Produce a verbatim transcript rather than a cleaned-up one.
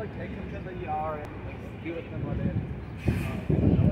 like take them to the yard and like see with them what it is.